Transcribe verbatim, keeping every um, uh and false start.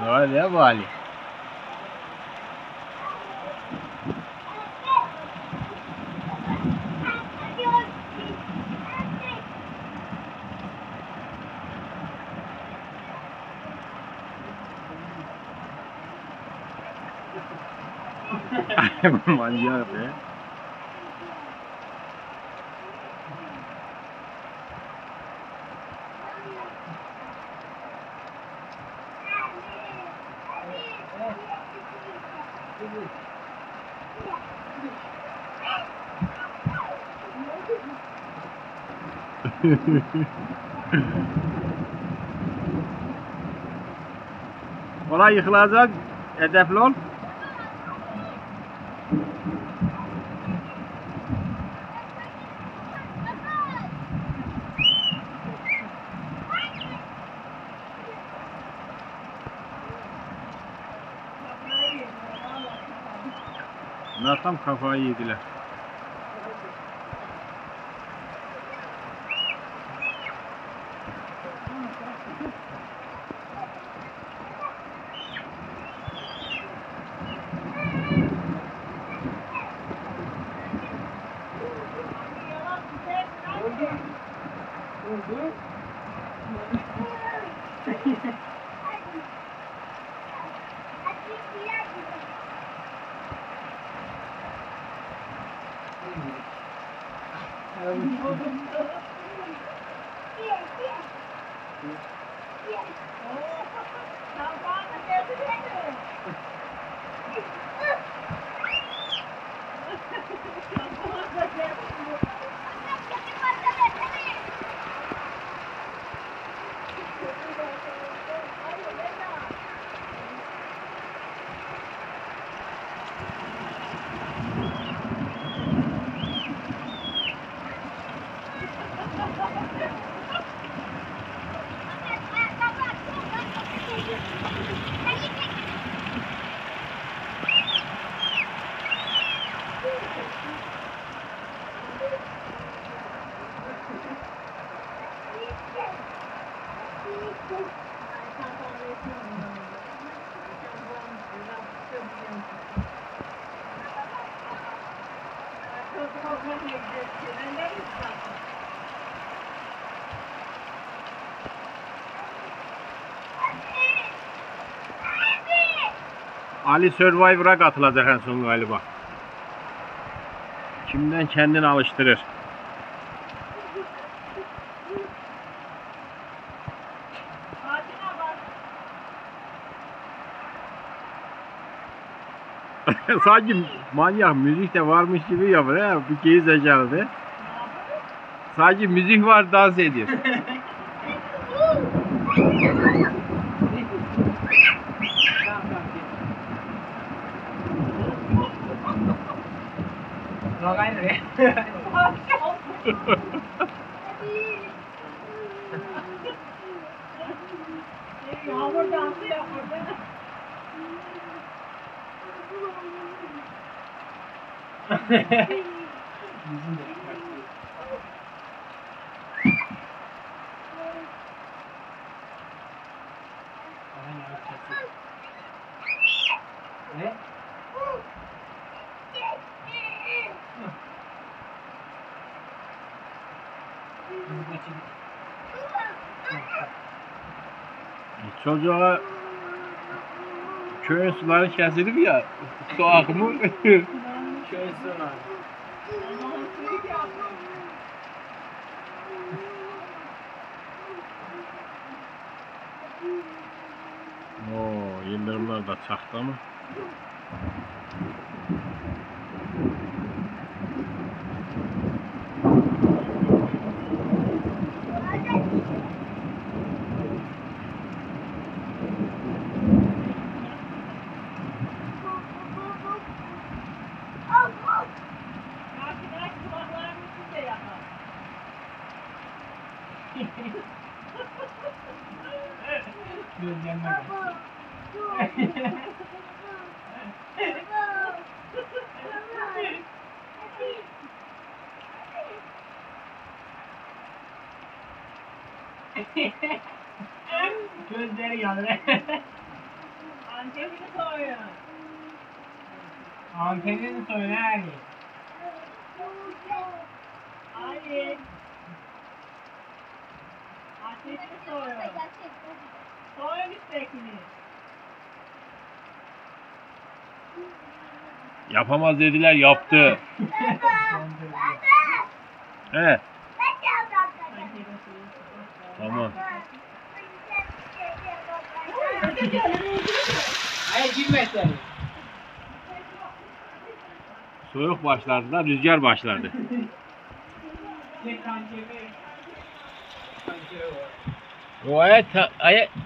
Öyle bu Ali. Manyak be. Olay yıkılacak, hedefli ol. Bunlar tam kafayı yediler. Ali Survivor'a katılacak en son galiba. Kimden kendini alıştırır. Sanki manyak müzik de varmış gibi yapıyor ya, bir keyif zekalı. Sanki müzik var, dans ediyor. Yağmur dansı yapıyor. Ne? Çocuğa köyün suları kesilir ya, su akımı. Köyün suları. Oo, yıldırımlar da çaktı mı? Gözleri yanıyor. Antenini soyun. Antenini söyle Ali. Ali. Antenini soyun. Soyun üsttekini. Yapamaz dediler, yaptı. He, tamam. Ay girmezler. Soğuk başladı da rüzgar başladı. Ne kancemi. Kancemi var. O aya, ta- aya